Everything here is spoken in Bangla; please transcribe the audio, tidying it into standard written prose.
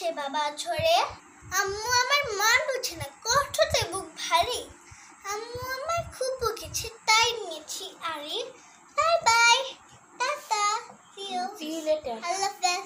যাচ্ছে বাবা ঝরে। আম্মু আমার মান বুঝে না, কষ্টতে বুক ভারী। আম্মু আমার খুব বকেছে, তাই নিয়েছি আরে। Bye bye, tata, see you later, আল্লাহ হাফেজ।